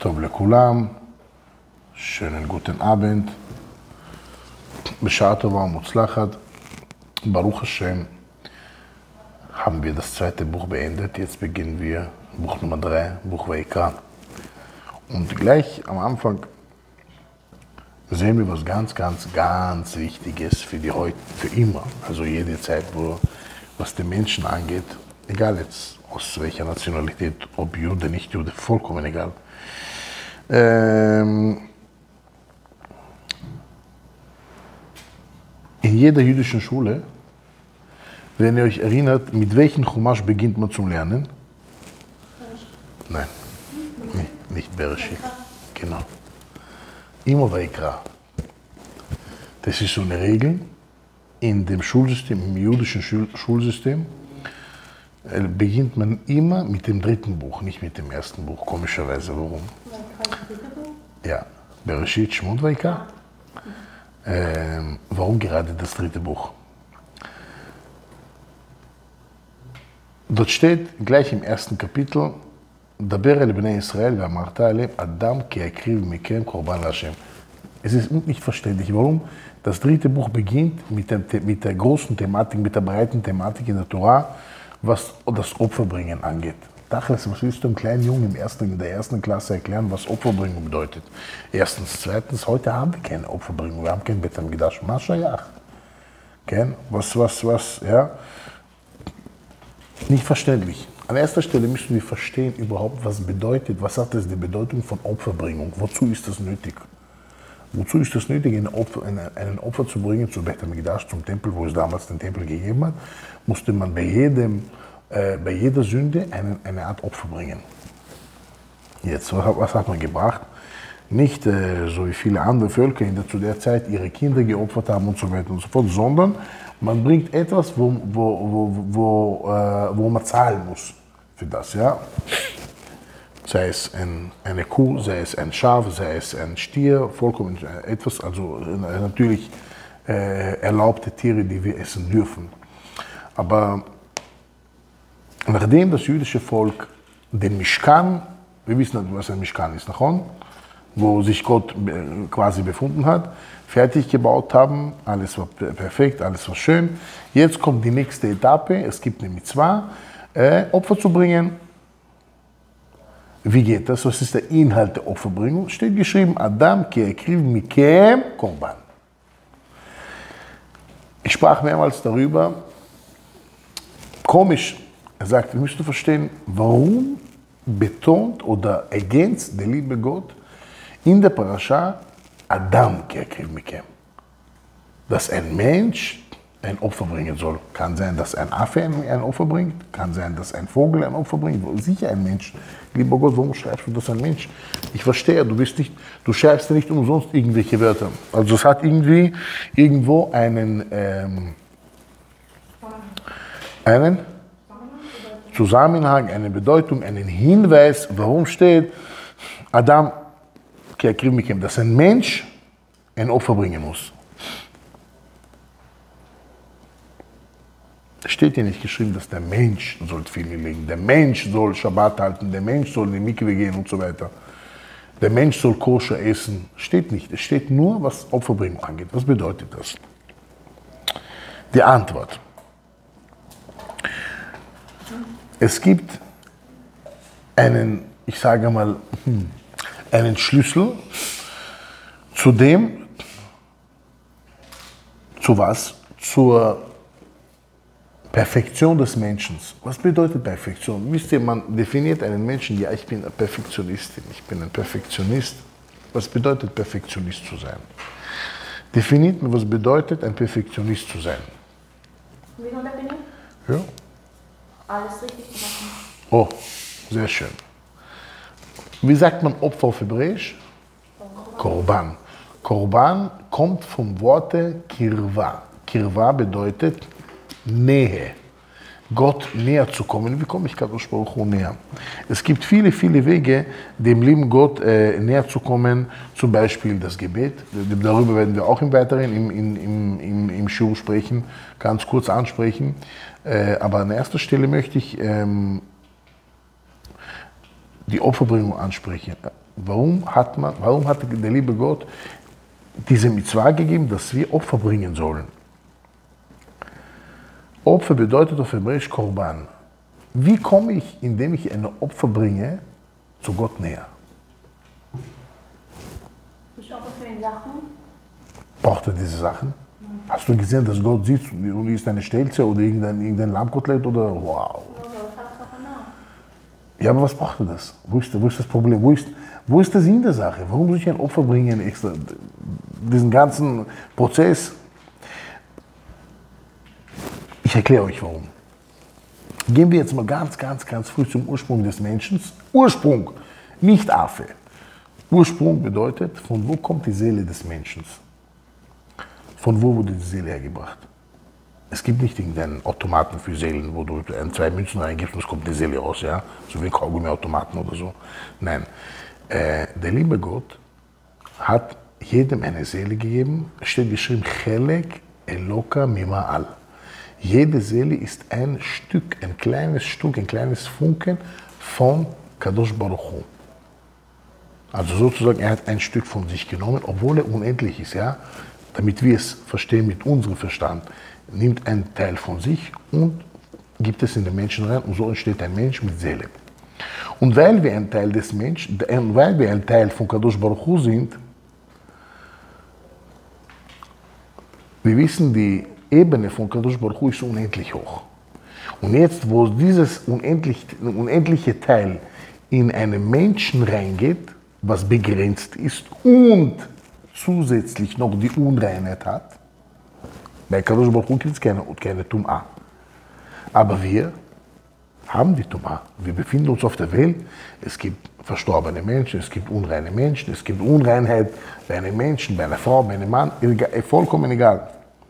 Tov lekulam, schönen guten Abend. B'shaa tova u'mutzlachat. Baruch Hashem haben wir das zweite Buch beendet. Jetzt beginnen wir Buch Nummer 3, Buch Vayikra. Und gleich am Anfang sehen wir was ganz Wichtiges für die heute, für immer. Also jede Zeit, was den Menschen angeht, egal jetzt aus welcher Nationalität, ob Jude, nicht Jude, vollkommen egal. In jeder jüdischen Schule, wenn ihr euch erinnert, mit welchem Chumash beginnt man zum Lernen? Nein, nicht Bereshit, genau. Immer Vayikra. Das ist so eine Regel in dem Schulsystem, im jüdischen Schulsystem, beginnt man immer mit dem dritten Buch, nicht mit dem ersten Buch, komischerweise. Warum? Ja, Bereshit, Shemot, Vayikra. Warum gerade das dritte Buch? Dort steht gleich im ersten Kapitel, Daber el bnei Israel ve'amarta aleim Adam ki yakriv mikem korban LaHashem. Es ist nicht verständlich, warum das dritte Buch beginnt mit der großen Thematik, mit der breiten Thematik in der Torah, was das Opferbringen angeht. Tachlis, was willst du einem kleinen Jungen in der ersten Klasse erklären, was Opferbringung bedeutet? Erstens. Zweitens, heute haben wir keine Opferbringung, wir haben kein Bet HaMikdash. Maschayach. Ja? Nicht verständlich. An erster Stelle müssen wir verstehen überhaupt, was bedeutet, was hat das die Bedeutung von Opferbringung? Wozu ist das nötig? Wozu ist es nötig, einen Opfer zu bringen zu Bet HaMikdash, zum Tempel, wo es damals den Tempel gegeben hat? Musste man bei jeder Sünde eine Art Opfer bringen. Jetzt, was hat man gebracht? Nicht so wie viele andere Völker zu der Zeit ihre Kinder geopfert haben und so weiter und so fort, sondern man bringt etwas, wo man zahlen muss für das. Ja? Sei es eine Kuh, sei es ein Schaf, sei es ein Stier, vollkommen etwas, also natürlich erlaubte Tiere, die wir essen dürfen. Aber nachdem das jüdische Volk den Mishkan, wir wissen, was ein Mishkan ist, wo sich Gott quasi befunden hat, fertig gebaut haben, alles war perfekt, alles war schön. Jetzt kommt die nächste Etappe, es gibt eine Mitzvah, Opfer zu bringen. Wie geht das? Was ist der Inhalt der Opferbringung? Steht geschrieben, Adam ki yakriv mikem korban. Ich sprach mehrmals darüber, komisch, er sagt, wir müssen verstehen, warum betont oder ergänzt der liebe Gott in der Parascha Adam ki yakriv mikem. Dass ein Mensch ein Opfer bringen soll. Kann sein, dass ein Affe ein Opfer bringt, kann sein, dass ein Vogel ein Opfer bringt, sicher ein Mensch. Lieber Gott, warum schreibst du das ein Mensch? Ich verstehe, du schreibst ja nicht umsonst irgendwelche Wörter. Also es hat irgendwo einen Zusammenhang, eine Bedeutung, einen Hinweis, warum steht Adam ki yakriv mikem, dass ein Mensch ein Opfer bringen muss. Steht hier nicht geschrieben, dass der Mensch soll Tfilin legen, der Mensch soll Schabbat halten, der Mensch soll in die Mikve gehen und so weiter. Der Mensch soll koscher essen. Steht nicht. Es steht nur, was Opferbringung angeht. Was bedeutet das? Die Antwort. Es gibt einen, ich sage mal, einen Schlüssel zu dem, zu was? Zur Perfektion des Menschen. Was bedeutet Perfektion? Wisst ihr, man definiert einen Menschen, ja, ich bin eine Perfektionistin, ich bin ein Perfektionist. Was bedeutet Perfektionist zu sein? Definiert mir, was bedeutet ein Perfektionist zu sein? Wie soll definieren? Ja. Alles richtig zu machen. Oh, sehr schön. Wie sagt man Opfer auf Hebräisch? Korban. Korban kommt vom Worte Kirva. Kirva bedeutet Nähe, Gott näher zu kommen. Wie komme ich Kadosh Baruch Hu näher? Es gibt viele Wege, dem lieben Gott näher zu kommen. Zum Beispiel das Gebet. Darüber werden wir auch im Weiteren im Shiur sprechen, ganz kurz ansprechen. Aber an erster Stelle möchte ich die Opferbringung ansprechen. warum hat der liebe Gott diese Mitzvah gegeben, dass wir Opfer bringen sollen? Opfer bedeutet auf Hebräisch Korban. Wie komme ich, indem ich ein Opfer bringe, zu Gott näher? Ich Opfer für die Sachen. Braucht er diese Sachen? Hast du gesehen, dass Gott sieht, und ist eine Stelze oder irgendein Lammkotelett oder wow? Ja, aber was braucht er das? Wo ist das Problem? Wo ist der Sinn der Sache? Warum muss ich ein Opfer bringen? Extra, diesen ganzen Prozess. Ich erkläre euch warum. Gehen wir jetzt mal ganz früh zum Ursprung des Menschen. Ursprung, nicht Affe. Ursprung bedeutet, von wo kommt die Seele des Menschen? Von wo wurde die Seele hergebracht? Es gibt nicht irgendeinen Automaten für Seelen, wo du 2 Münzen reingibst und es kommt die Seele raus, ja? So wie ein Kaugummi-Automaten oder so. Nein, der liebe Gott hat jedem eine Seele gegeben. Es steht geschrieben, Chelek Eloka Mima'al. Jede Seele ist ein Stück, ein kleines Funken von Kadosh Baruch Hu. Also sozusagen, er hat ein Stück von sich genommen, obwohl er unendlich ist, ja? Damit wir es verstehen mit unserem Verstand, nimmt ein Teil von sich und gibt es in den Menschen rein und so entsteht ein Mensch mit Seele. Und weil wir ein Teil des Menschen, weil wir ein Teil von Kadosh Baruch Hu sind, wir wissen, die Ebene von Kadosh Baruch Hu ist unendlich hoch. Und jetzt, wo dieses unendliche Teil in einen Menschen reingeht, was begrenzt ist und zusätzlich noch die Unreinheit hat, bei Kadosh Baruch Hu gibt es keine Tum'a. Aber wir haben die Tum'a. Wir befinden uns auf der Welt. Es gibt verstorbene Menschen, es gibt unreine Menschen, es gibt Unreinheit bei einem Menschen, bei einer Frau, bei einem Mann, vollkommen egal.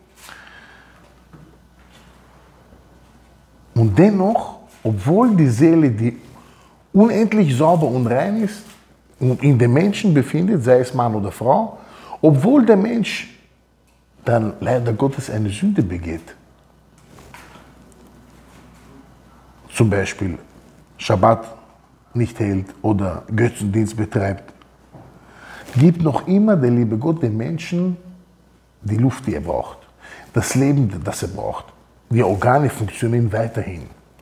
Und dennoch, obwohl die Seele, die unendlich sauber und rein ist und in dem Menschen befindet, sei es Mann oder Frau, obwohl der Mensch dann leider Gottes eine Sünde begeht, zum Beispiel Schabbat nicht hält oder Götzendienst betreibt, gibt noch immer der liebe Gott dem Menschen die Luft, die er braucht, das Leben, das er braucht. Die Organe funktionieren weiterhin.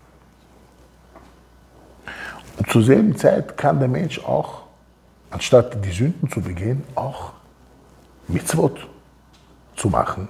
Und zur selben Zeit kann der Mensch auch, anstatt die Sünden zu begehen, auch Mitzvot zu machen.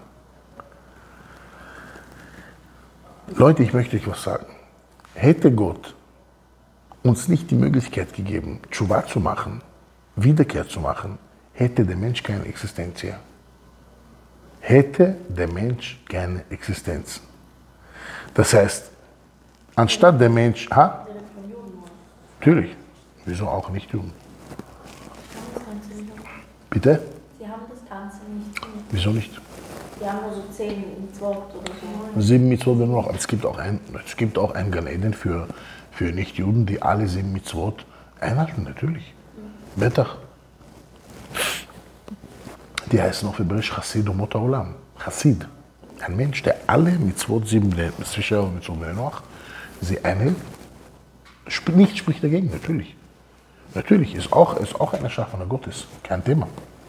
Leute, ich möchte euch was sagen. Hätte Gott uns nicht die Möglichkeit gegeben, Tshuva zu machen, Wiederkehr zu machen, hätte der Mensch keine Existenz hier. Hätte der Mensch keine Existenz. Das heißt, anstatt der Mensch... Ha? Natürlich. Wieso auch nicht Juden? Bitte? Sie haben das Ganze nicht. Wieso nicht? Sie haben nur so 10 Mitzvot oder so. 7 Mitzvot nur noch. Aber es gibt auch ein Gan Eden für Nicht-Juden, die alle 7 Mitzvot einhalten, natürlich. Betach. Die heißen auf Hebräisch Chassid und Mot Haolam. Chassid. Ein Mensch, der alle Mitzvot, 7 Mitzvot noch, sie einhält, nichts spricht dagegen, natürlich. Natürlich, ist auch ein Erschaffener Gottes, kein Thema.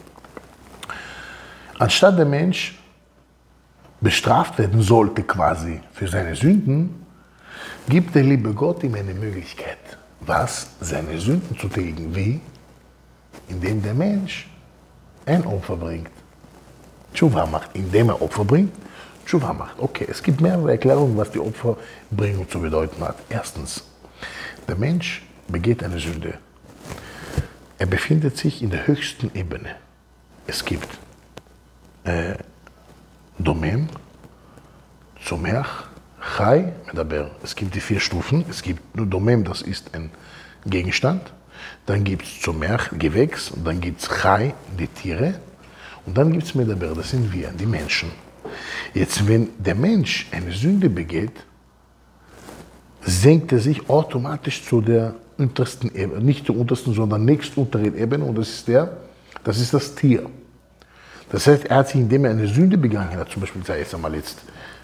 Anstatt der Mensch bestraft werden sollte quasi für seine Sünden, gibt der liebe Gott ihm eine Möglichkeit, seine Sünden zu tilgen. Wie? Indem der Mensch ein Opfer bringt. Tshuva macht, indem er Opfer bringt, Tshuva macht. Okay, es gibt mehrere Erklärungen, was die Opferbringung zu bedeuten hat. Erstens, der Mensch begeht eine Sünde. Er befindet sich in der höchsten Ebene. Es gibt Domem, Zomerch, Chai, Medaber. Es gibt die 4 Stufen. Es gibt nur Domem, das ist ein Gegenstand. Dann gibt es Zomerch, Gewächs. Und dann gibt es Chai, die Tiere. Und dann gibt es Medaber, das sind wir, die Menschen. Jetzt, wenn der Mensch eine Sünde begeht, senkt er sich automatisch zu der untersten Ebene, nicht der untersten, sondern nächstunteren Ebene, und das ist das Tier. Das heißt, er hat sich, indem er eine Sünde begangen hat, zum Beispiel, sei jetzt einmal jetzt,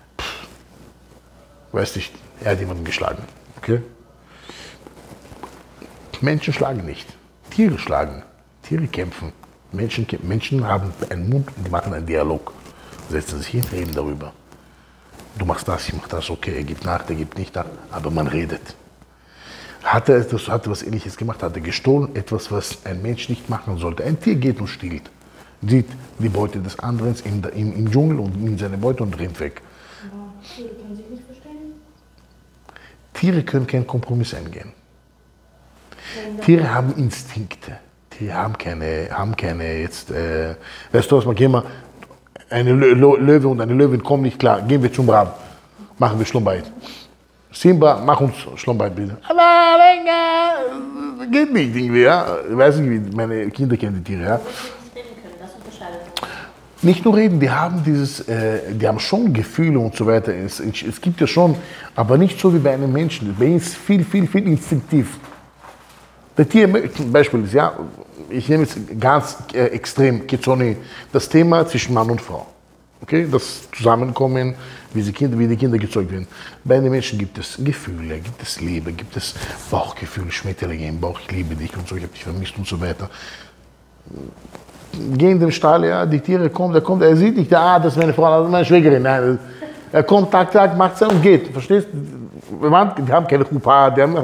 weiß nicht, er hat jemanden geschlagen, okay? Menschen schlagen nicht. Tiere schlagen, Tiere kämpfen. Menschen haben einen Mund und die machen einen Dialog. Setzen sich hin, reden darüber. Du machst das, ich mach das, okay, er gibt nach, der gibt nicht nach, aber man redet. Hat er was Ähnliches gemacht, hat er gestohlen, etwas, was ein Mensch nicht machen sollte. Ein Tier geht und stiehlt, sieht die Beute des anderen im Dschungel und nimmt seine Beute und rennt weg. Aber Tiere können sich nicht verstehen. Tiere können keinen Kompromiss eingehen. Tiere haben Instinkte. Tiere haben keine jetzt, weißt du was, man gehen mal, eine Löwe und eine Löwin kommen nicht klar, gehen wir zum Rab, machen wir Schlumbeit. Simba, mach uns Schlumbeit bitte. Aber venga, geht nicht irgendwie, ja. Ich weiß nicht, wie meine Kinder kennen die Tiere, ja. Aber sie nicht reden können, das unterscheidet uns. Nicht nur reden, die haben schon Gefühle und so weiter. Es gibt ja schon, aber nicht so wie bei einem Menschen. Bei ihnen ist viel instinktiv. Der Tier, zum Beispiel ist, ja, ich nehme jetzt ganz extrem Kizoni, das Thema zwischen Mann und Frau. Okay, das Zusammenkommen, wie die Kinder gezeugt werden. Bei den Menschen gibt es Gefühle, gibt es Liebe, gibt es Bauchgefühle, Schmetterlinge im Bauch, ich liebe dich und so, ich habe dich vermisst und so weiter. Geh in den Stall, ja, die Tiere kommen, er sieht nicht, das ist meine Frau, das ist meine Schwägerin. Nein, er kommt, Tag, macht es und geht, verstehst du? Die haben keine Chupa, die haben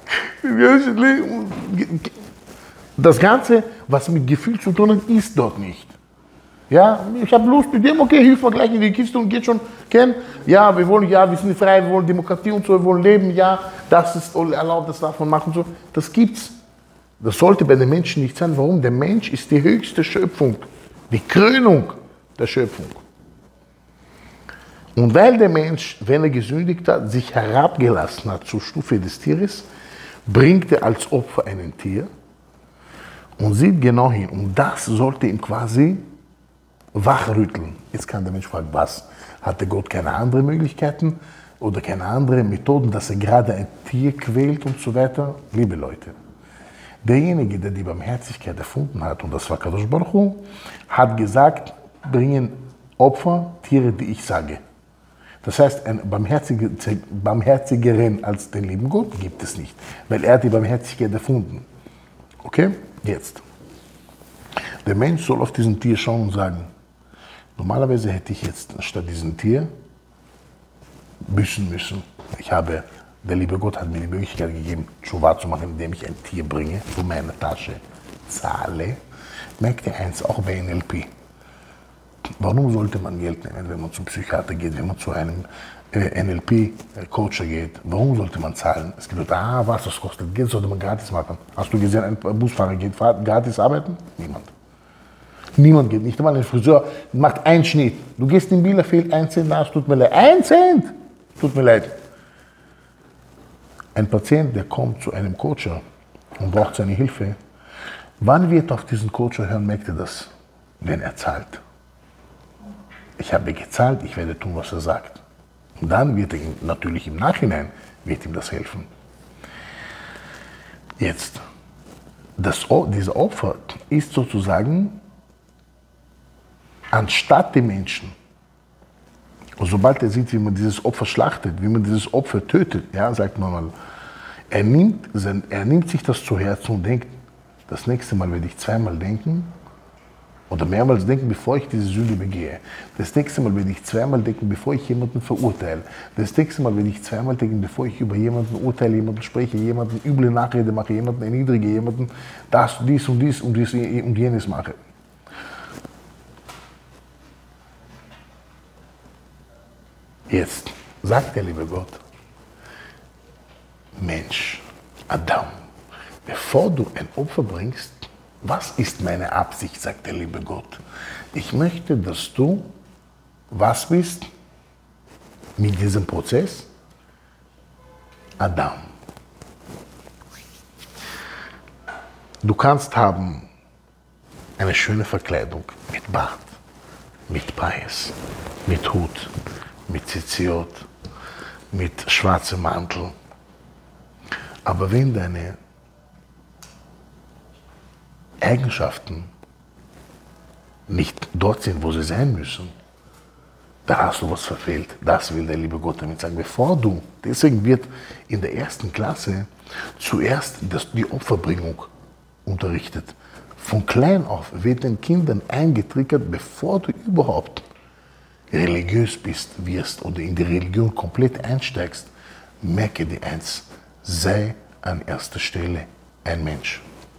das Ganze, was mit Gefühl zu tun hat, ist dort nicht. Ja, ich habe Lust mit dem, okay, hilf mir gleich in die Kiste und geht schon, ja, wir sind frei, wir wollen Demokratie und so, wir wollen leben, ja, das ist erlaubt, das darf man machen und so. Das gibt's. Das sollte bei den Menschen nicht sein. Warum? Der Mensch ist die höchste Schöpfung, die Krönung der Schöpfung. Und weil der Mensch, wenn er gesündigt hat, sich herabgelassen hat zur Stufe des Tieres, bringt er als Opfer ein Tier und sieht genau hin. Und das sollte ihn quasi wachrütteln. Jetzt kann der Mensch fragen, was? Hatte Gott keine anderen Möglichkeiten oder keine anderen Methoden, dass er gerade ein Tier quält und so weiter? Liebe Leute, derjenige, der die Barmherzigkeit erfunden hat, und das war Kadosh Baruch Hu, hat gesagt, bringen Opfer, Tiere, die ich sage. Das heißt, ein barmherzigeren als den lieben Gott gibt es nicht, weil er hat die Barmherzigkeit erfunden. Okay? Jetzt. Der Mensch soll auf diesen Tier schauen und sagen, normalerweise hätte ich jetzt statt diesem Tier büßen müssen. Der liebe Gott hat mir die Möglichkeit gegeben, Tshuva zu machen, indem ich ein Tier bringe, von meiner Tasche zahle. Merkt ihr eins, auch bei NLP. Warum sollte man Geld nehmen, wenn man zum Psychiater geht, wenn man zu einem NLP-Coacher geht? Warum sollte man zahlen? Es gibt Leute, was das kostet Geld, sollte man gratis machen. Hast du gesehen, ein Busfahrer geht gratis arbeiten? Niemand. Niemand geht, nicht einmal ein Friseur, macht einen Schnitt. Du gehst in Bielefeld, 1 Cent, es tut mir leid. 1 Cent! Tut mir leid. Ein Patient, der kommt zu einem Coacher und braucht seine Hilfe, wann wird auf diesen Coacher hören, merkt er das? Wenn er zahlt. Ich habe gezahlt, ich werde tun, was er sagt. Und dann wird er ihm, natürlich im Nachhinein, wird ihm das helfen. Jetzt, dieser Opfer ist sozusagen anstatt dem Menschen. Und sobald er sieht, wie man dieses Opfer schlachtet, wie man dieses Opfer tötet, ja, sagt man mal, er nimmt sich das zu Herzen und denkt, das nächste Mal werde ich zweimal denken oder mehrmals denken, bevor ich diese Sünde begehe. Das nächste Mal werde ich zweimal denken, bevor ich jemanden verurteile. Das nächste Mal werde ich zweimal denken, bevor ich über jemanden urteile, jemanden spreche, jemanden üble Nachrede mache, jemanden erniedrige, jemanden dies und jenes mache. Jetzt sagt der liebe Gott, Mensch, Adam, bevor du ein Opfer bringst, was ist meine Absicht, sagt der liebe Gott. Ich möchte, dass du was bist mit diesem Prozess? Adam. Du kannst haben eine schöne Verkleidung mit Bart, mit Pais, mit Hut, mit Ziziot, mit schwarzem Mantel. Aber wenn deine Eigenschaften nicht dort sind, wo sie sein müssen, da hast du was verfehlt. Das will der liebe Gott damit sagen. Deswegen wird in der 1. Klasse zuerst die Opferbringung unterrichtet. Von klein auf wird den Kindern eingetriggert, bevor du überhaupt religiös wirst oder in die Religion komplett einsteigst, merke dir eins, sei an erster Stelle ein Mensch.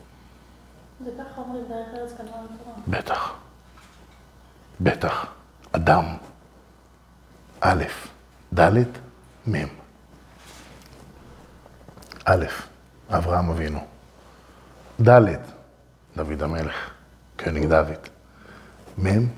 בטח. בטח. אדם. א', ד', מ'. א', אברהם אבינו. ד', דוד המלך, König David. מ',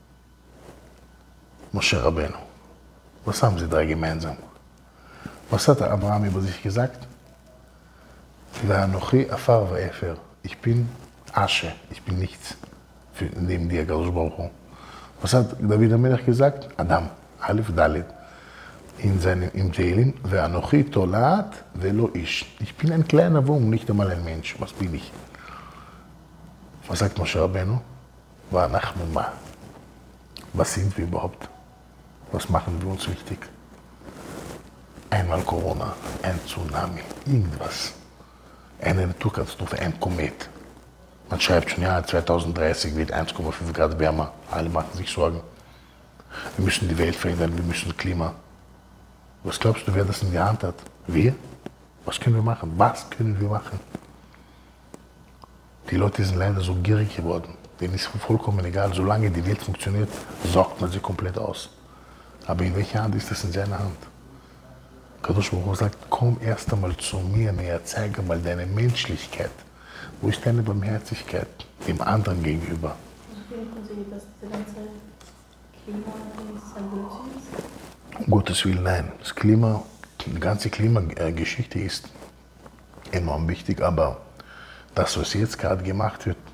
Moshe Rabbeinu. Was haben sie drei gemeinsam? Was hat Abraham über sich gesagt? Ve'anochi afar ve'efer. Ich bin Asche, ich bin nichts neben dir, Kadosh Baruch Hu. Was hat David Melech gesagt? Adam, Alef Dalet. Im Tehillim, Ve'anochi tolat ve'lo ish. Ich bin ein kleiner Wurm, nicht einmal ein Mensch. Was bin ich? Was sagt Moshe Rabbeinu? Va'anachnu ma. Was sind wir überhaupt? Was machen wir uns wichtig? Einmal Corona, ein Tsunami, irgendwas. Eine Naturkatastrophe, ein Komet. Man schreibt schon, ja, 2030 wird 1,5 Grad wärmer. Alle machen sich Sorgen. Wir müssen die Welt verändern, wir müssen das Klima. Was glaubst du, wer das in der Hand hat? Wir? Was können wir machen? Was können wir machen? Die Leute sind leider so gierig geworden. Denen ist vollkommen egal. Solange die Welt funktioniert, sorgt man sie komplett aus. Aber in welcher Hand ist das in seiner Hand? Kadosh Baruch Hu sagt, komm erst einmal zu mir näher, zeige mal deine Menschlichkeit. Wo ist deine Barmherzigkeit dem anderen gegenüber? Finden Sie, dass diese ganze Klima-Dings ein Blödsinn ist? Um Gottes Willen, nein. Das Klima, die ganze Klimageschichte ist enorm wichtig, aber das, was jetzt gerade gemacht wird,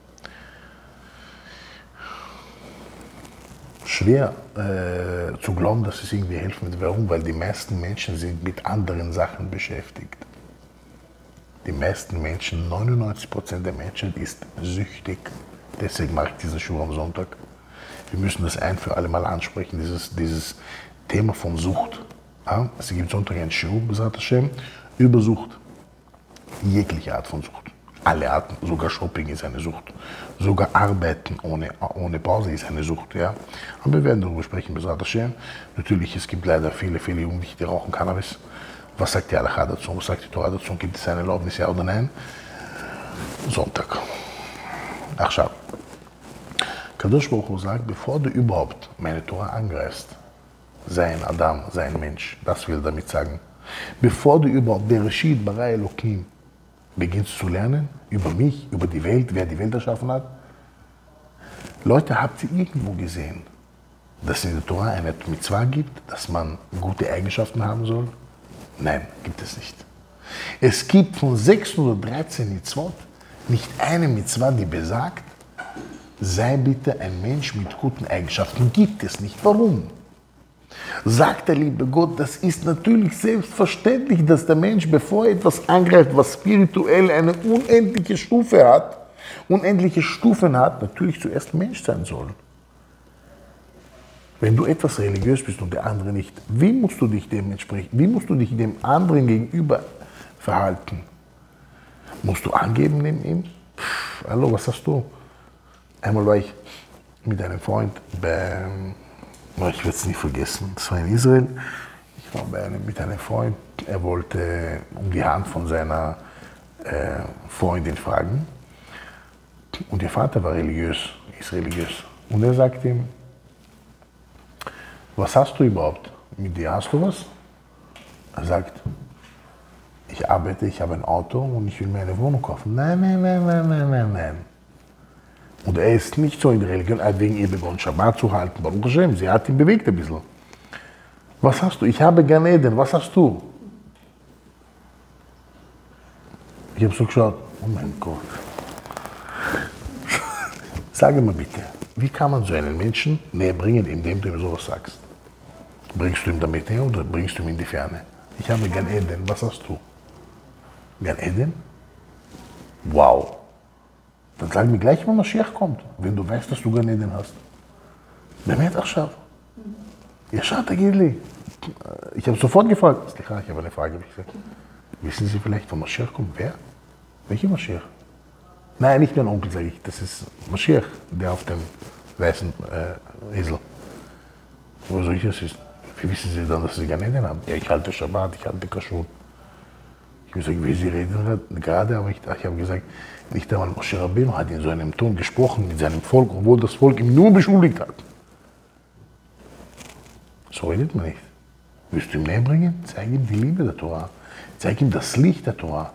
schwer zu glauben, dass es irgendwie helfen wird. Warum? Weil die meisten Menschen sind mit anderen Sachen beschäftigt. Die meisten Menschen, 99% der Menschheit ist süchtig. Deswegen mache ich diesen Schwur am Sonntag. Wir müssen das ein für alle Mal ansprechen, dieses Thema von Sucht. Ja, es gibt Sonntag ein Schwur, Besat Hashem, über Sucht. Jegliche Art von Sucht. Alle Arten, sogar Shopping ist eine Sucht. Sogar Arbeiten ohne Pause ist eine Sucht. Ja. Aber wir werden darüber sprechen, Besat Hashem. Natürlich, es gibt leider viele Jugendliche, die rauchen Cannabis. Was sagt die Halacha dazu? Was sagt die Torah dazu? Gibt es eine Erlaubnis, ja oder nein? Sonntag. Ach, schau. Kadosh Baruch Hu sagt, bevor du überhaupt meine Torah angreifst, sei ein Adam, sei ein Mensch. Das will er damit sagen. Bevor du überhaupt Bereshit bara Elokim beginnst zu lernen, über mich, über die Welt, wer die Welt erschaffen hat. Leute, habt ihr irgendwo gesehen, dass es in der Torah eine Mitzvah gibt, dass man gute Eigenschaften haben soll? Nein, gibt es nicht. Es gibt von 613 Mitzvot nicht eine Mitzvah, die besagt, sei bitte ein Mensch mit guten Eigenschaften. Gibt es nicht. Warum? Sagt der liebe Gott, das ist natürlich selbstverständlich, dass der Mensch, bevor er etwas angreift, was spirituell eine unendliche Stufe hat, unendliche Stufen hat, natürlich zuerst Mensch sein soll. Wenn du etwas religiös bist und der andere nicht, wie musst du dich dementsprechend, wie musst du dich dem anderen gegenüber verhalten? Musst du angeben neben ihm? Hallo, was hast du? Einmal war ich mit einem Freund ich werde es nicht vergessen, das war in Israel. Ich war mit einem Freund, er wollte um die Hand von seiner Freundin fragen. Und ihr Vater war religiös, ist religiös. Und er sagt ihm, was hast du überhaupt? Mit dir hast du was? Er sagt, ich arbeite, ich habe ein Auto und ich will mir eine Wohnung kaufen. Nein. Und er ist nicht so in der Religion, er hat wegen ihr begonnen, Shabbat zu halten. Baruch Hashem, sie hat ihn bewegt ein bisschen. Was hast du? Ich habe Gan Eden, was hast du? Ich habe so geschaut, oh mein Gott. Sage mal bitte, wie kann man so einen Menschen näher bringen, indem du ihm sowas sagst? Bringst du ihn damit näher oder bringst du ihn in die Ferne? Ich habe Gan Eden, was hast du? Gan Eden? Wow. Dann sag mir gleich, wann Mashiach kommt, wenn du weißt, dass du Gan Eden hast. באמת עכשיו. ישר תגיד לי. Ich habe sofort gefragt. Ich habe eine Frage. Wissen Sie vielleicht, wann Mashiach kommt? Wer? Welcher Mashiach? Nein, nicht mein Onkel, sage ich. Das ist Mashiach, der auf dem weißen Esel. Wo soll ich das wissen? Wie wissen Sie dann, dass Sie gar nicht haben? Ja, ich halte Shabbat, ich halte Kashrut. Ich habe gesagt, wie Sie reden gerade, aber ich habe gesagt, nicht einmal Moshe Rabbeinu hat in so einem Ton gesprochen mit seinem Volk, obwohl das Volk ihm nur beschuldigt hat. So redet man nicht. Willst du ihm näher bringen? Zeig ihm die Liebe der Torah. Zeig ihm das Licht der Torah.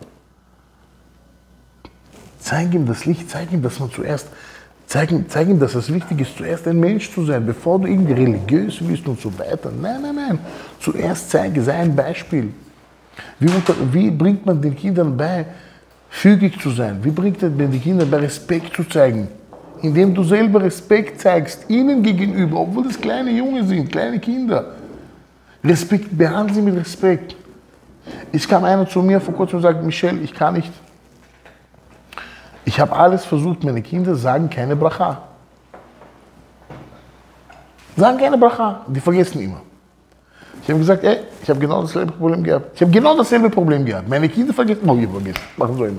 Zeig ihm das Licht, zeig ihm, dass man zuerst, zeig ihm, dass es wichtig ist, zuerst ein Mensch zu sein, bevor du irgendwie religiös bist und so weiter. Nein, nein, nein. Zuerst sei ein Beispiel. Wie bringt man den Kindern bei, fügig zu sein? Wie bringt man den Kindern bei, Respekt zu zeigen? Indem du selber Respekt zeigst, ihnen gegenüber, obwohl das kleine Junge sind, kleine Kinder. Respekt, behandeln sie mit Respekt. Es kam einer zu mir vor kurzem und sagte, Michel, ich kann nicht. Ich habe alles versucht, meine Kinder sagen keine Bracha. Sagen keine Bracha, die vergessen immer. Ich habe gesagt, ey, ich habe genau dasselbe Problem gehabt. Meine Kinder vergessen, machen so immer.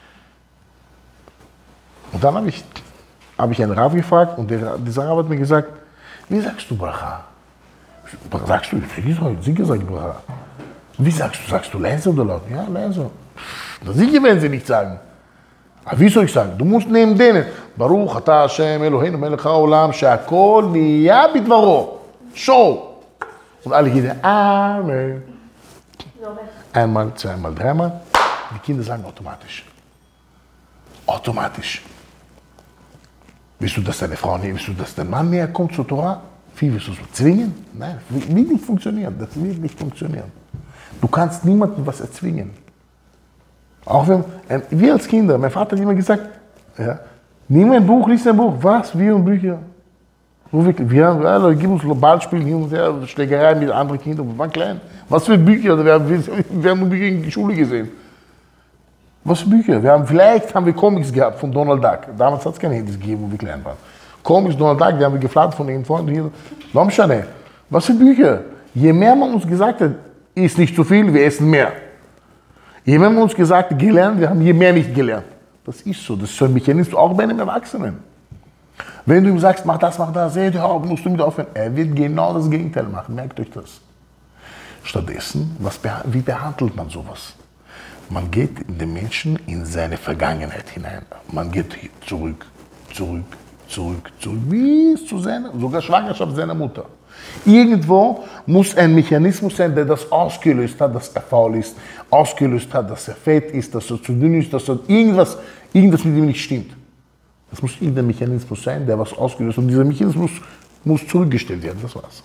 Und dann habe ich einen Rav gefragt und dieser Rav hat mir gesagt, wie sagst du Bracha? Sagst du, sicher sag ich Bracha. Wie sagst du leise oder laut? Ja, leise. Na sicher werden sie nicht sagen. Aber wie soll ich sagen? Du musst neben denen, Baruch ata Hashem Eloheinu melech haolam, she'akol niya bidvaro. Show. Und alle Kinder, Amen. Einmal, zweimal, dreimal. Die Kinder sagen automatisch. Automatisch. Willst du, dass deine Frau näher, willst du, dass dein Mann näher kommt zur Torah? Wie willst du so zwingen? Nein, das wird nicht funktionieren. Das wird nicht funktionieren. Du kannst niemandem was erzwingen. Auch wenn, wir als Kinder, mein Vater hat immer gesagt, ja, nimm ein Buch, lies ein Buch. Was? Wir und Bücher? So wirklich, wir geben uns Ballspielen hin und her, Schlägerei mit anderen Kindern, wir waren klein. Was für Bücher? Wir haben Bücher in der Schule gesehen. Was für Bücher? Vielleicht haben wir Comics gehabt von Donald Duck. Damals hat es keine Handys gegeben, wo wir klein waren. Comics, Donald Duck, die haben wir geflattert von den Freunden hier. Lomschane. Was für Bücher? Je mehr man uns gesagt hat, ist nicht zu viel, wir essen mehr. Je mehr man uns gesagt hat, gelernt, wir haben je mehr nicht gelernt. Das ist so, das ist so ein Mechanismus, auch bei einem Erwachsenen. Wenn du ihm sagst, mach das, musst du mit aufhören. Er wird genau das Gegenteil machen, merkt euch das. Stattdessen, wie behandelt man sowas? Man geht in den Menschen in seine Vergangenheit hinein. Man geht zurück, bis zu seiner, sogar Schwangerschaft seiner Mutter. Irgendwo muss ein Mechanismus sein, der das ausgelöst hat, dass er faul ist, ausgelöst hat, dass er fett ist, dass er zu dünn ist, dass er irgendwas mit ihm nicht stimmt. Das muss irgendein Mechanismus sein, der was ausgelöst hat. Und dieser Mechanismus muss zurückgestellt werden, das war's.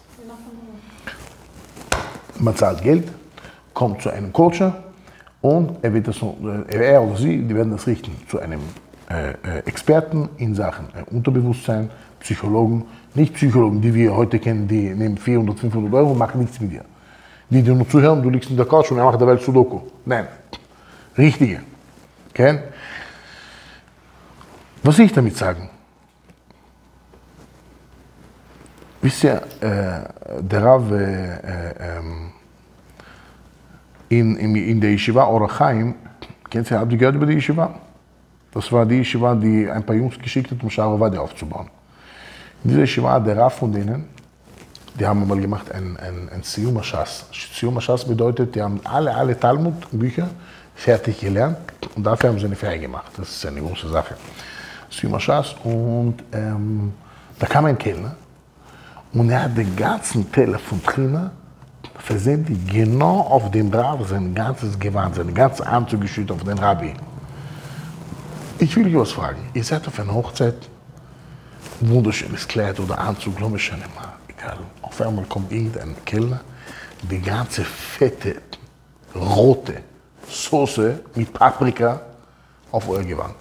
Man zahlt Geld, kommt zu einem Coacher und er oder sie, die werden das richten zu einem Experten in Sachen Unterbewusstsein, Psychologen, nicht Psychologen, die wir heute kennen, die nehmen 400, 500 Euro und machen nichts mit dir. Die dir nur zuhören, du liegst in der Couch und er macht der Welt Sudoku. Nein, richtige. Okay? Was will ich damit sagen? Wisst ihr, der Rav in der Yeshiva Or HaChaim, habt ihr gehört über die Yeshiva? Das war die Yeshiva, die ein paar Jungs geschickt hat, um Sha'ar Ovadia aufzubauen. In dieser Yeshiva, der Rav von denen, die haben mal gemacht ein Siyum HaShas. Siyum HaShas bedeutet, die haben alle Talmud-Bücher fertig gelernt und dafür haben sie eine Feier gemacht. Das ist eine große Sache. Siyum HaShas und da kam ein Kellner und er hat den ganzen Teller von Trina versendet genau auf den Rav, sein ganzes Gewand, seinen ganzen Anzug geschüttet auf den Rabbi. Ich will euch was fragen. Ihr seid auf einer Hochzeit, ein wunderschönes Kleid oder Anzug, egal. Auf einmal kommt irgendein Kellner, die ganze fette, rote Soße mit Paprika auf euer Gewand.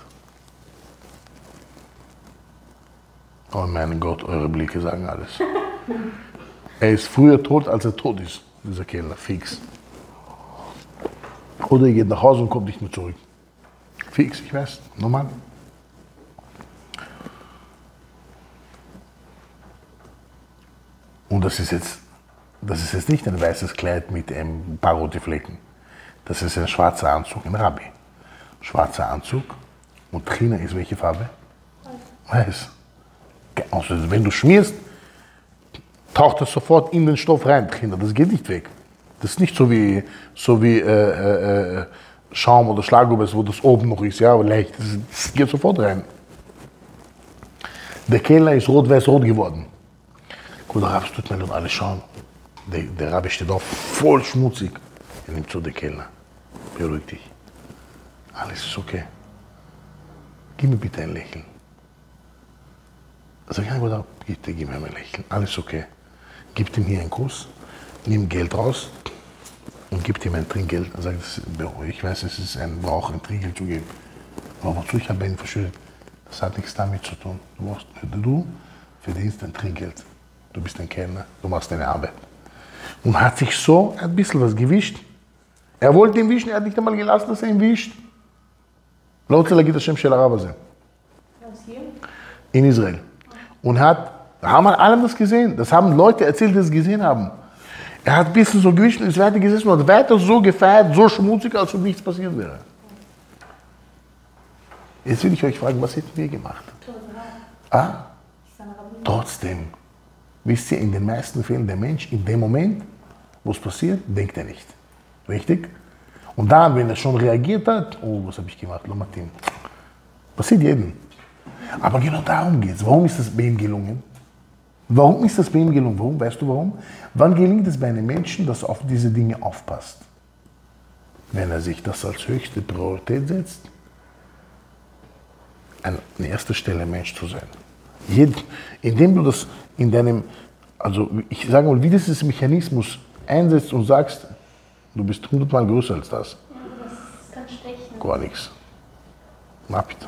Oh mein Gott, eure Blicke sagen alles. Er ist früher tot, als er tot ist, dieser Kellner, fix. Oder er geht nach Hause und kommt nicht mehr zurück. Fix, ich weiß, normal. Und das ist jetzt nicht ein weißes Kleid mit ein paar rote Flecken. Das ist ein schwarzer Anzug, ein Rabbi. Schwarzer Anzug, Und Trina ist welche Farbe? Weiß. Also wenn du schmierst, taucht das sofort in den Stoff rein, Trina. Das geht nicht weg. Das ist nicht so wie Schaum oder Schlagobers, wo das oben noch ist, ja, aber leicht. Das geht sofort rein. Der Kellner ist rot-weiß-rot geworden. Gut, der Rabbi tut mir dann alles schauen. Der Rabbi steht auf, voll schmutzig. Er nimmt so den Kellner. Beruhig dich. Alles ist okay. Gib mir bitte ein Lächeln. Sag ich, gut, bitte gib mir ein Lächeln. Alles okay. Gib ihm hier einen Kuss, nimm Geld raus und gib ihm ein Trinkgeld. Er sagt, ich weiß, es ist ein Brauch, ein Trinkgeld zu geben. Aber wozu? Ich habe ihn verschuldet. Das hat nichts damit zu tun. Du verdienst ein Trinkgeld. Du bist ein Kellner, du machst deine Arbeit. Und hat sich so ein bisschen was gewischt. Er wollte ihn wischen, er hat nicht einmal gelassen, dass er ihn wischt. Laut Zalagit Hashem Shel Arabase. In Israel. Und haben wir alle das gesehen. Das haben Leute erzählt, die es gesehen haben. Er hat ein bisschen so gewischt und ist weiter gesessen und hat weiter so gefeiert, so schmutzig, als ob nichts passiert wäre. Jetzt will ich euch fragen, was hätten wir gemacht? Trotzdem, wisst ihr, in den meisten Fällen der Mensch, in dem Moment, wo es passiert, denkt er nicht. Richtig? Und dann, wenn er schon reagiert hat, oh, was habe ich gemacht, Lomatin. Passiert jedem. Aber genau darum geht es. Warum ist das bei ihm gelungen? Warum ist das bei ihm gelungen? Warum? Weißt du warum? Wann gelingt es bei einem Menschen, dass er auf diese Dinge aufpasst? Wenn er sich das als höchste Priorität setzt, an erster Stelle Mensch zu sein. Indem du das in deinem, also ich sage mal, wie dieses Mechanismus einsetzt und sagst, du bist 100-mal größer als das. Ja, aber das kann stechen. Gar nichts. Na bitte.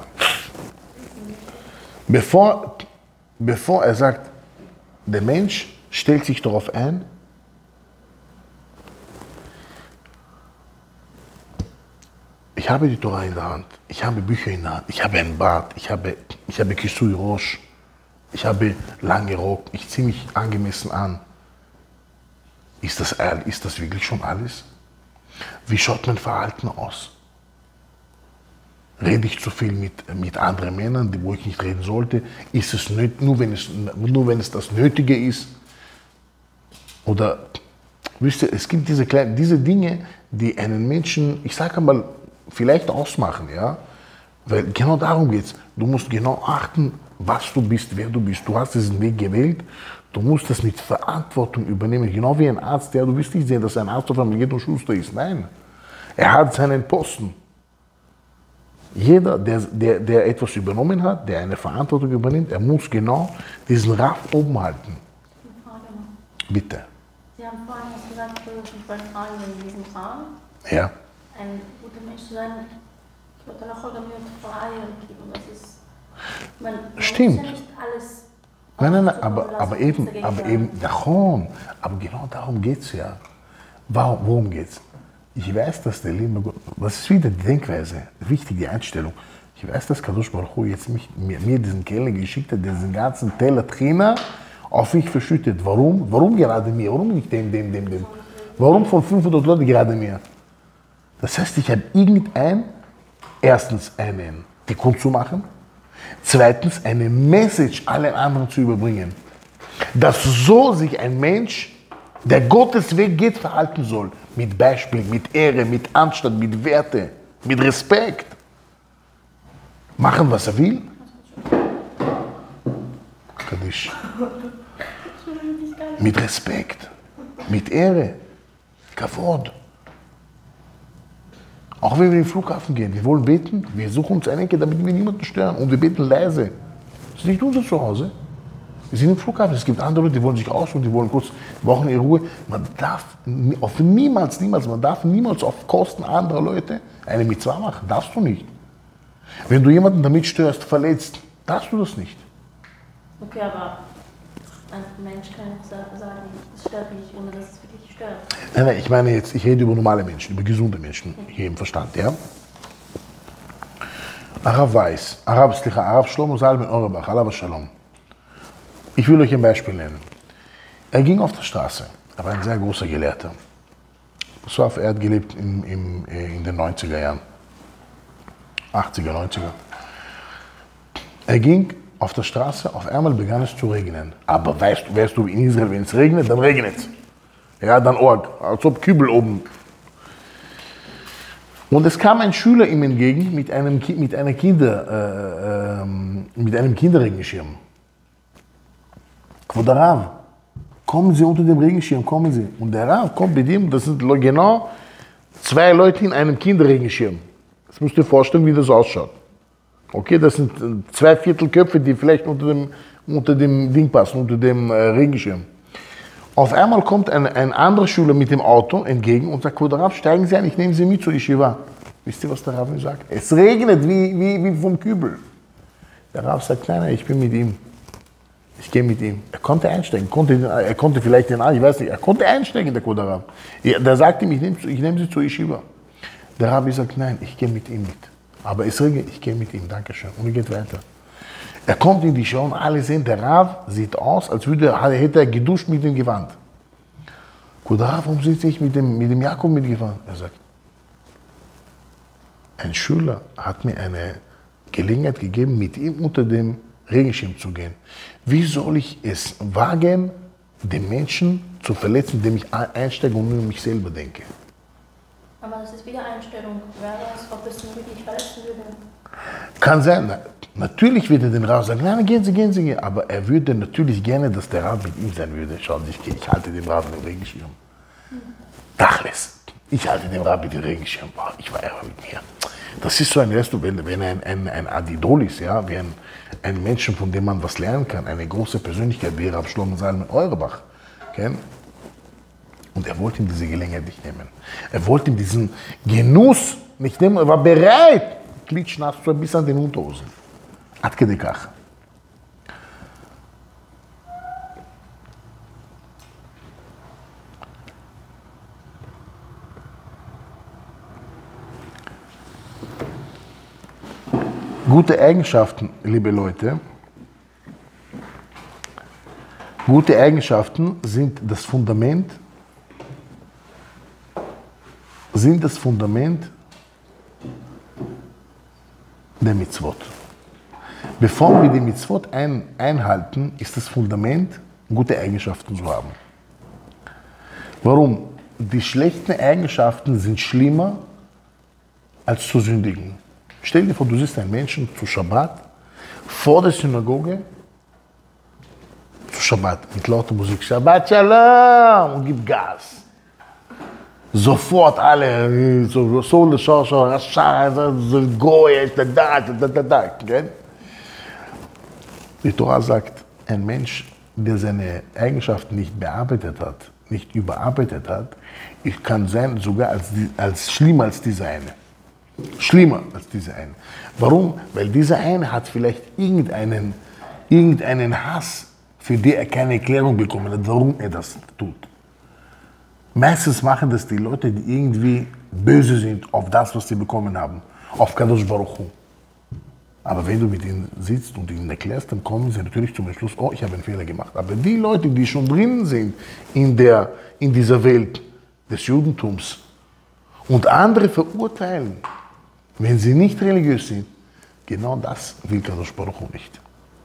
Bevor er sagt, der Mensch stellt sich darauf ein, ich habe die Torah in der Hand, ich habe Bücher in der Hand, ich habe einen Bart, ich habe Kisui Rosh, ich habe lange Rock, ich ziehe mich angemessen an. Ist das wirklich schon alles? Wie schaut mein Verhalten aus? Rede ich zu viel mit anderen Männern, wo ich nicht reden sollte? Ist es nur wenn es das Nötige ist? Oder, wisst ihr, es gibt diese Dinge, die einen Menschen, ich sage einmal, vielleicht ausmachen, ja? Weil genau darum geht es. Du musst genau achten, was du bist, wer du bist. Du hast diesen Weg gewählt, du musst das mit Verantwortung übernehmen. Genau wie ein Arzt, du wirst nicht sehen, dass ein Arzt auf einmal geht und Schuster ist. Nein, er hat seinen Posten. Jeder, der etwas übernommen hat, der eine Verantwortung übernimmt, er muss genau diesen Raff oben halten. Bitte. Sie haben vorhin was gesagt, ich wollte fragen, wegen diesem Fragen. Ja. Ein guter Mensch zu sein, ich wollte auch mir Freiheit geben. Das ist, man stimmt. Muss ja nicht alles. Nein, aber eben, aber genau darum geht es ja. Worum geht es? Ich weiß, dass der liebe Gott, das ist wieder die Denkweise, wichtig, die Einstellung. Ich weiß, dass Kadosh Baruch Hu jetzt mir diesen Keller geschickt hat, diesen ganzen Teller Trina auf mich verschüttet. Warum? Warum gerade mir? Warum nicht dem? Warum von 500 Leuten gerade mir? Das heißt, ich habe erstens einen Tikkun zu machen, zweitens eine Message allen anderen zu überbringen, dass so sich ein Mensch, der Gottes Weg geht, verhalten soll. Mit Beispiel, mit Ehre, mit Anstand, mit Werte, mit Respekt. Machen, was er will. Kaddish. Mit Respekt, mit Ehre, Kavod. Auch wenn wir in den Flughafen gehen, wir wollen beten, wir suchen uns eine Ecke, damit wir niemanden stören. Und wir beten leise. Das ist nicht unser Zuhause. Wir sind im Flughafen, es gibt andere Leute, die wollen sich ausruhen, die wollen kurz, brauchen ihre Ruhe. Man darf niemals auf Kosten anderer Leute eine Mitzvah machen. Darfst du nicht. Wenn du jemanden damit störst, verletzt, darfst du das nicht. Okay, aber ein Mensch kann auch sagen, es stört mich, ohne dass es wirklich stört. Nein, ich meine jetzt, ich rede über normale Menschen, über gesunde Menschen, hier im Verstand, ja? Arab Shlomo Zalman Auerbach, Alav Shalom. Ich will euch ein Beispiel nennen. Er ging auf der Straße, er war ein sehr großer Gelehrter. Er hat gelebt in den 90er Jahren, 80er, 90er. Er ging auf der Straße, auf einmal begann es zu regnen. Aber weißt du, in Israel, wenn es regnet, dann regnet es. Ja, dann Org, als ob Kübel oben. Und es kam ein Schüler ihm entgegen mit einem Kinderregenschirm. Kvod Rav, kommen Sie unter dem Regenschirm, kommen Sie. Und der Rav kommt mit ihm, das sind genau 2 Leute in einem Kinderregenschirm. Das müsst ihr vorstellen, wie das ausschaut. Okay, das sind 2 Viertelköpfe, die vielleicht unter dem Ding passen, unter dem Regenschirm. Auf einmal kommt ein anderer Schüler mit dem Auto entgegen und sagt, Kvod Rav, steigen Sie ein, ich nehme Sie mit zur Yeshiva. Wisst ihr, was der Rav sagt? Es regnet wie vom Kübel. Der Rav sagt, nein, ich bin mit ihm. Ich gehe mit ihm. Er konnte einsteigen, er konnte vielleicht ich weiß nicht, er konnte einsteigen, der Kvod Rav. Der sagt ihm, ich nehme Sie zur Yeshiva. Der Rabbi sagt, nein, ich gehe mit ihm mit. Aber es regnet, ich gehe mit ihm, danke schön. Und er geht weiter. Er kommt in die Show und alle sehen, der Rav sieht aus, als hätte er geduscht mit dem Gewand. Kvod Rav, warum sind Sie nicht mit dem Jakob mitgefahren? Er sagt, ein Schüler hat mir eine Gelegenheit gegeben, mit ihm unter dem Regenschirm zu gehen. Wie soll ich es wagen, den Menschen zu verletzen, indem ich einsteige und nur an mich selber denke? Aber das ist wieder Einstellung. Wer weiß, ob es ihn wirklich verletzen würde. Kann sein. Natürlich würde den Rav sagen, nein, gehen Sie. Aber er würde natürlich gerne, dass der Rav mit ihm sein würde. Schauen Sie, ich halte dem Rav den Regenschirm. Dachles. Ich halte dem Rav den Regenschirm. Boah, ich war einfach mit mir. Das ist so ein, weißt du, wenn ein Adidol ist, ja, wie ein Menschen, von dem man was lernen kann, eine große Persönlichkeit wie Rav Shlomo Zalman Auerbach, okay? Und er wollte ihm diese Gelegenheit nicht nehmen. Er wollte ihm diesen Genuss nicht nehmen. Er war bereit, klitschnass zu bis an den Unterhosen. Ad kede kach. Gute Eigenschaften, liebe Leute, gute Eigenschaften sind das Fundament der Mitzvot. Bevor wir die Mitzvot einhalten, ist das Fundament, gute Eigenschaften zu haben. Warum? Die schlechten Eigenschaften sind schlimmer als zu sündigen. Stell dir vor, du siehst einen Menschen zu Schabbat vor der Synagoge, zu Schabbat, mit lauter Musik, Shabbat Shalom, und gibt Gas. Sofort alle, so Goy, da. Die Torah sagt, ein Mensch, der seine Eigenschaften nicht bearbeitet hat, nicht überarbeitet hat, kann sein sogar als schlimmer als dieser eine. Schlimmer als dieser eine. Warum? Weil dieser eine hat vielleicht irgendeinen Hass, für den er keine Erklärung bekommen hat, warum er das tut. Meistens machen das die Leute, die irgendwie böse sind auf das, was sie bekommen haben, auf Kadosh Baruch Hu. Aber wenn du mit ihnen sitzt und ihnen erklärst, dann kommen sie natürlich zum Entschluss, oh, ich habe einen Fehler gemacht. Aber die Leute, die schon drinnen sind in dieser Welt des Judentums und andere verurteilen, wenn sie nicht religiös sind, genau das will Kadosh Baruch Hu nicht.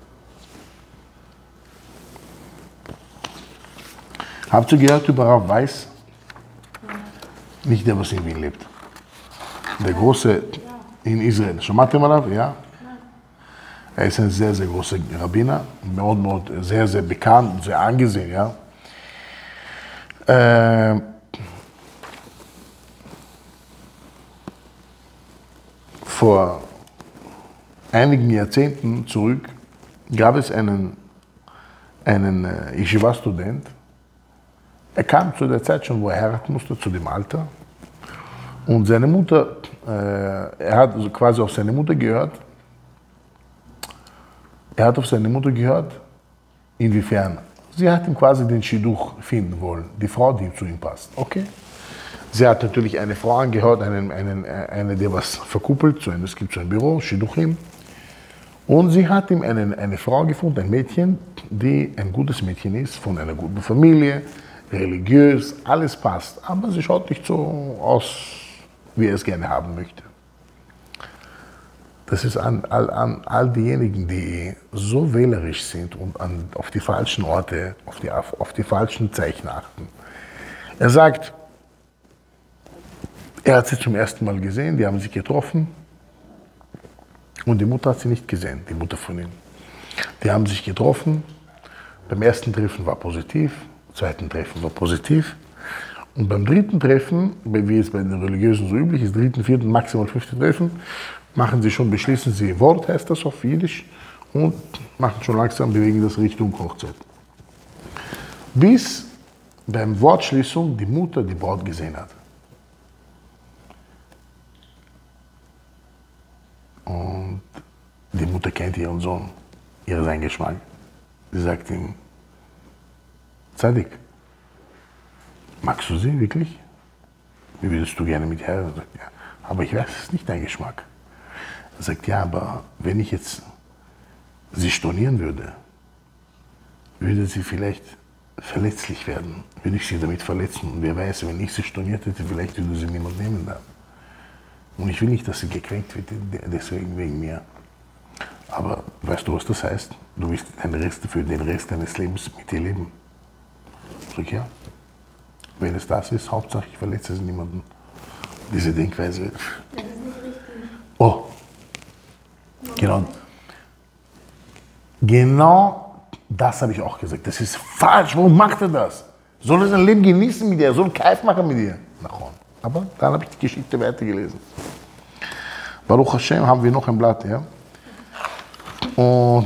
Habt ihr gehört über Rav Weiss? Nicht der, was in Wien lebt. Der große in Israel. Schamat ihr mal, ja? Er ist ein sehr, sehr großer Rabbiner, sehr, sehr bekannt, sehr angesehen, ja. Vor einigen Jahrzehnten zurück gab es einen Yeshiva-Student. Er kam zu der Zeit schon, wo er heiraten musste, zu dem Alter. Und seine Mutter, er hat also quasi auf seine Mutter gehört. Er hat auf seine Mutter gehört, inwiefern? Sie hat ihm quasi den Shidduch finden wollen, die Frau, die zu ihm passt. Okay. Sie hat natürlich eine Frau angehört, eine, die was verkuppelt, es gibt so ein Büro, Shidduchim. Und sie hat ihm eine Frau gefunden, ein Mädchen, die ein gutes Mädchen ist, von einer guten Familie, religiös, alles passt. Aber sie schaut nicht so aus, wie er es gerne haben möchte. Das ist an all diejenigen, die so wählerisch sind und auf die falschen Orte, auf die falschen Zeichen achten. Er sagt, er hat sie zum ersten Mal gesehen, die haben sich getroffen und die Mutter hat sie nicht gesehen, die Mutter von ihm. Die haben sich getroffen, beim ersten Treffen war positiv, beim zweiten Treffen war positiv und beim dritten Treffen, wie es bei den Religiösen so üblich ist, dritten, vierten, maximal fünften Treffen, beschließen sie Wort, heißt das auf Jiddisch, und machen schon langsam, bewegen das Richtung Hochzeit. Bis beim Wortschließung die Mutter die Braut gesehen hat. Und die Mutter kennt ihren Sohn, seinen Geschmack. Sie sagt ihm, Zadik, magst du sie wirklich? Wie würdest du gerne mit ihr heiraten? Sagt, ja, aber ich weiß, es ist nicht dein Geschmack. Er sagt, ja, aber wenn ich jetzt sie stornieren würde, würde sie vielleicht verletzlich werden, würde ich sie damit verletzen. Und wer weiß, wenn ich sie storniert hätte, vielleicht würde sie niemand nehmen dann. Und ich will nicht, dass sie gekränkt wird, deswegen wegen mir. Aber weißt du, was das heißt? Du willst für den Rest deines Lebens mit ihr leben. Sag ja. Wenn es das ist, Hauptsache ich verletze niemanden. Diese Denkweise. Das ist nicht richtig. Oh. Genau das habe ich auch gesagt. Das ist falsch. Warum macht er das? Soll er sein Leben genießen mit dir? Soll er Keif machen mit dir? Aber dann habe ich die Geschichte weitergelesen. Baruch Hashem haben wir noch ein Blatt, ja? Und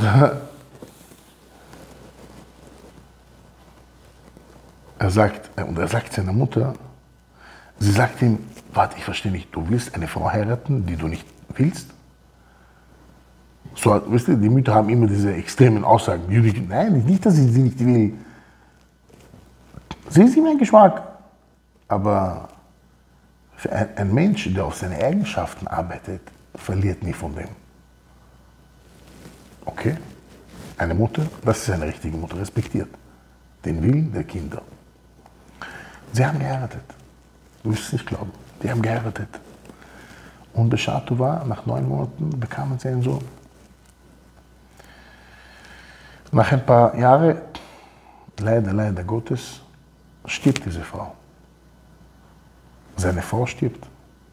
er sagt seiner Mutter, sie sagt ihm, warte, ich verstehe nicht, du willst eine Frau heiraten, die du nicht willst? So, weißt du, die Mütter haben immer diese extremen Aussagen. Nein, nicht, dass ich sie nicht will. Sie ist ihm ein Geschmack. Aber für ein Mensch, der auf seine Eigenschaften arbeitet, verliert nie von dem. Okay? Eine Mutter, das ist eine richtige Mutter, respektiert den Willen der Kinder. Sie haben geheiratet. Du wirst es nicht glauben. Die haben geheiratet. Und Beschatu war, nach 9 Monaten bekamen sie einen Sohn. Nach ein paar Jahren, leider Gottes, stirbt diese Frau. Seine Frau stirbt.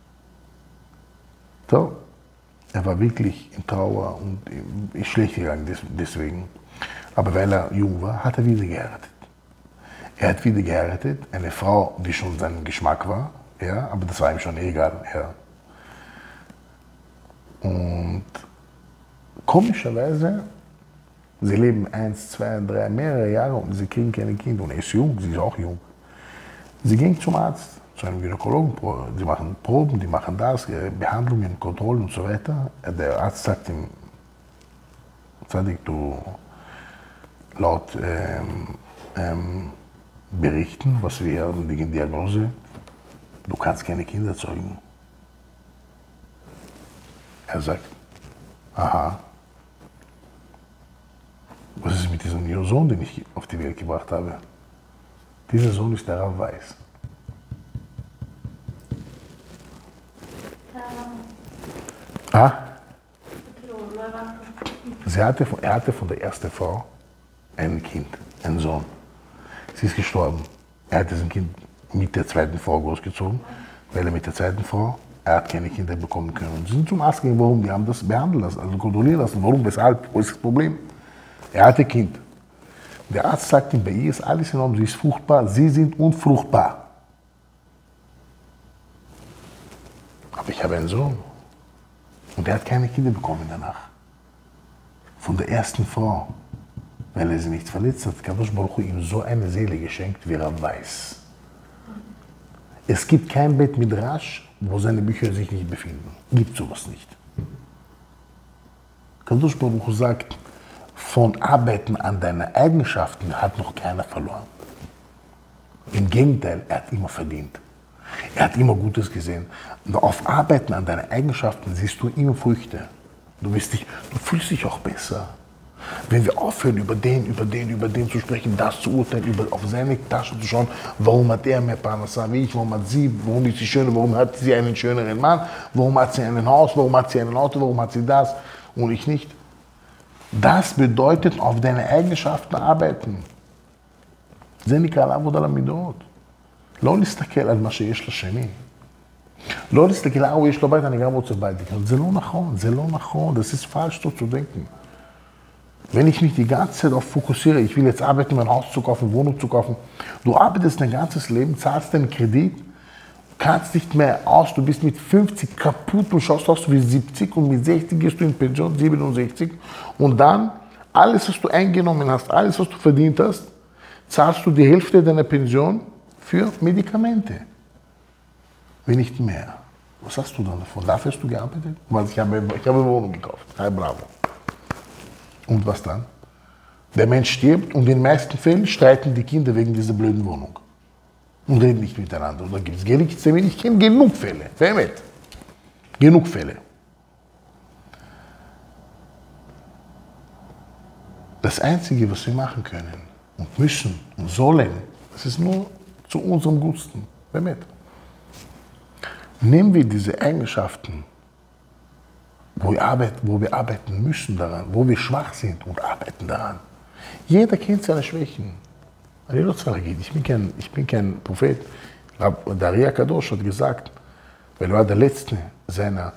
So, er war wirklich in Trauer und ist schlecht gegangen deswegen. Aber weil er jung war, hat er wieder geheiratet. Er hat wieder geheiratet, eine Frau, die schon seinem Geschmack war, ja, aber das war ihm schon egal. Ja. Und komischerweise, sie leben 1, 2, 3, mehrere Jahre und sie kriegen keine Kinder. Und er ist jung, sie ist auch jung. Sie ging zum Arzt, zu einem Gynäkologen, sie machen Proben, die machen das, Behandlungen, Kontrollen und so weiter. Der Arzt sagt ihm, Zadik, du, laut Berichten, was wir haben, die Diagnose, du kannst keine Kinder zeugen. Er sagt, aha, was ist mit diesem Sohn, den ich auf die Welt gebracht habe? Dieser Sohn ist der Rav Weiss. Ah? Er hatte von der ersten Frau ein Kind, einen Sohn. Sie ist gestorben. Er hat dieses Kind mit der zweiten Frau großgezogen, weil er mit der zweiten Frau, er hat keine Kinder bekommen können. Und sie sind zum Arzt gegangen, warum? Die haben das behandeln lassen, also kontrollieren lassen. Warum, weshalb, wo ist das Problem? Er hatte ein Kind. Der Arzt sagt ihm, bei ihr ist alles in Ordnung, sie ist fruchtbar, sie sind unfruchtbar. Aber ich habe einen Sohn. Und er hat keine Kinder bekommen danach. Von der ersten Frau. Weil er sie nicht verletzt hat, Kadosh Baruch Hu ihm so eine Seele geschenkt, wie er weiß. Es gibt kein Bet Midrash, wo seine Bücher sich nicht befinden. Gibt sowas nicht. Kadosh Baruch Hu sagt, von Arbeiten an deinen Eigenschaften hat noch keiner verloren. Im Gegenteil, er hat immer verdient. Er hat immer Gutes gesehen. Und auf Arbeiten an deinen Eigenschaften siehst du immer Früchte. Du fühlst dich auch besser. Wenn wir aufhören, über den zu sprechen, das zu urteilen, auf seine Tasche zu schauen, warum hat er mehr Parnassa wie ich, warum hat sie, warum ist sie schöner, warum hat sie einen schöneren Mann, warum hat sie ein Haus, warum hat sie ein Auto, warum hat sie das und ich nicht. Das bedeutet, auf deine Eigenschaften arbeiten. זה נקרא לעבוד על המידות. לא להסתכל על מה שיש לשני. לא להסתכל, הוא יש לו בית, אני גם רוצה בית. זה לא נכון, זה לא נכון, das ist falsch, so zu denken. Wenn ich mich die ganze Zeit darauf fokussiere, ich will jetzt arbeiten, mein Haus zu kaufen, Wohnung zu kaufen, du arbeitest dein ganzes Leben, zahlst deinen Kredit, kannst nicht mehr aus, du bist mit 50 kaputt und schaust aus wie 70 und mit 60 gehst du in Pension, 67 und dann alles, was du eingenommen hast, alles, was du verdient hast, zahlst du die Hälfte deiner Pension für Medikamente. Wenn nicht mehr. Was hast du dann davon? Dafür hast du gearbeitet? Weil ich habe eine Wohnung gekauft. Hey, bravo. Und was dann? Der Mensch stirbt und in den meisten Fällen streiten die Kinder wegen dieser blöden Wohnung. Und reden nicht miteinander. Und da gibt es Gerichtssäle, ich kenne genug Fälle. Vermet. Genug Fälle. Das Einzige, was wir machen können und müssen und sollen, das ist nur zu unserem Gunsten. Vermet. Nehmen wir diese Eigenschaften, wo wir arbeiten müssen daran, wo wir schwach sind und arbeiten daran. Jeder kennt seine Schwächen. Ich bin kein Prophet. Der Ria Kadosh hat gesagt, weil er war der Letzte seiner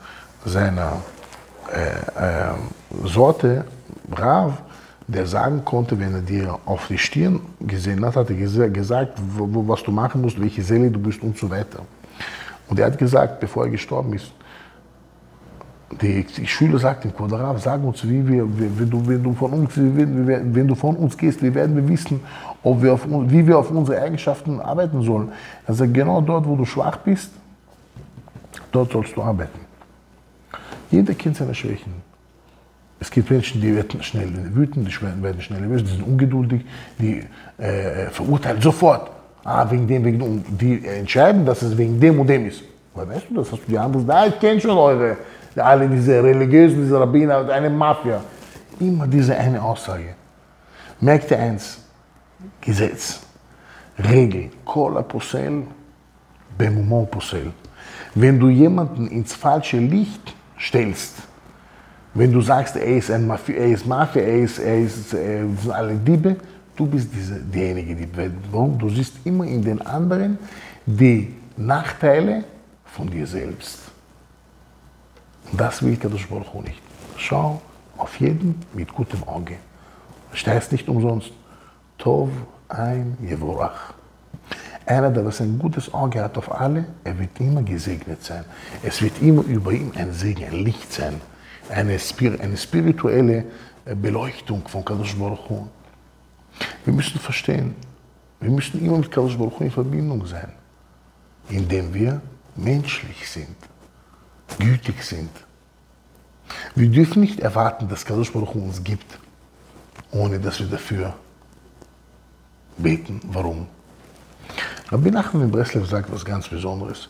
Sorte, Rav, der sagen konnte, wenn er dir auf die Stirn gesehen hat, hat er gesagt, was du machen musst, welche Seele du bist und so weiter. Und er hat gesagt, bevor er gestorben ist, die Schüler sagten, Rav, sag uns, wenn du von uns gehst, wie werden wir wissen, wie wir auf unsere Eigenschaften arbeiten sollen. Er sagt, genau dort, wo du schwach bist, dort sollst du arbeiten. Jeder kennt seine Schwächen. Es gibt Menschen, die werden schnell wütend, die werden schnell nervös, die sind ungeduldig, die verurteilen sofort. Wegen dem, die entscheiden, dass es wegen dem und dem ist. Woher weißt du das? Hast du die anderen? Ich kenne schon alle diese Religiösen, diese Rabbiner, eine Mafia. Immer diese eine Aussage. Merkt ihr eins, Gesetz, Regel, Kola Posel, Bemumon Posel. Wenn du jemanden ins falsche Licht stellst, wenn du sagst, er ist Mafia, er ist alle Diebe, du bist diejenige, warum? Du siehst immer in den anderen die Nachteile von dir selbst. Und das will Kadosh Baruch Hu nicht. Schau auf jeden mit gutem Auge. Das heißt nicht umsonst, Tov ein Yevorach. Einer, der ein gutes Auge hat auf alle, er wird immer gesegnet sein. Es wird immer über ihm ein Segen, ein Licht sein. Eine spirituelle Beleuchtung von Kadosh Baruch Hu. Wir müssen verstehen, wir müssen immer mit Kadosh Baruch Hu in Verbindung sein, indem wir menschlich sind, gütig sind. Wir dürfen nicht erwarten, dass Kadosh Baruch Hu uns gibt, ohne dass wir dafür beten. Warum? Rabbi Nachman in Breslev sagt was ganz Besonderes.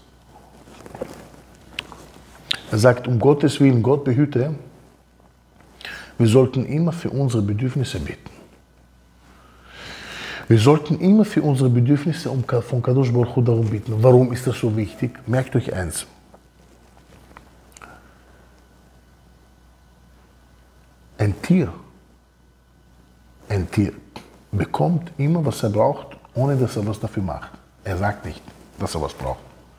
Er sagt, um Gottes Willen, Gott behüte, wir sollten immer für unsere Bedürfnisse beten. Wir sollten immer für unsere Bedürfnisse von Kadosh Baruch Hu darum bitten. Warum ist das so wichtig? Merkt euch eins. Ein Tier bekommt immer, was er braucht, ohne dass er was dafür macht. Er sagt nicht, dass er was braucht.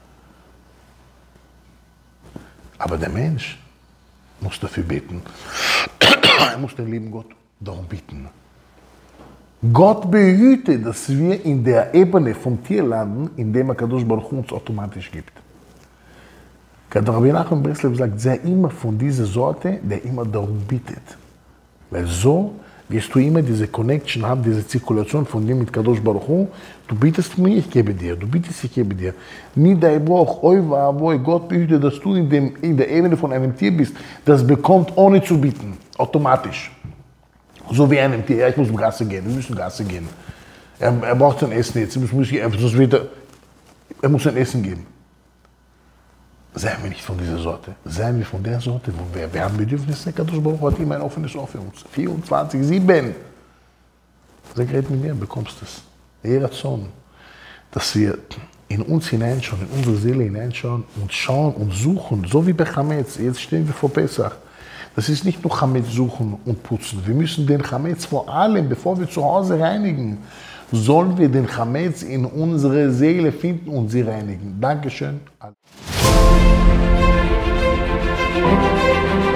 Aber der Mensch muss dafür beten. Er muss den lieben Gott darum bitten. Gott behüte, dass wir in der Ebene vom Tier landen, in dem Kadosh Baruch Hu uns automatisch gibt. Rabbi Nachman Breslev sagt, sei immer von dieser Sorte, der immer darum bittet. Weil so wirst du immer diese Connection haben, diese Zirkulation von dir mit Kadosh Baruch Hu. Du bittest mir, ich gebe dir. Du bittest, ich gebe dir. Nidai Boch, oi va'avoi, Gott behüte, dass du in der Ebene von einem Tier bist, das bekommt ohne zu bitten, automatisch. So wie einem Tier, ja, ich muss Gasse gehen, wir müssen Gasse gehen. Er braucht sein Essen jetzt, er muss ein Essen geben. Seien wir nicht von dieser Sorte. Seien wir von der Sorte, wo wir haben Bedürfnisse. Kadosh Baruch Hu hat immer ein offenes Ohr für uns. 24/7. Sag, red mit mir, bekommst es. Erazon, dass wir in uns hineinschauen, in unsere Seele hineinschauen und schauen und suchen, so wie bei Chametz. Jetzt stehen wir vor Pesach. Das ist nicht nur Chametz suchen und putzen. Wir müssen den Chametz vor allem, bevor wir zu Hause reinigen, sollen wir den Chametz in unsere Seele finden und sie reinigen. Dankeschön.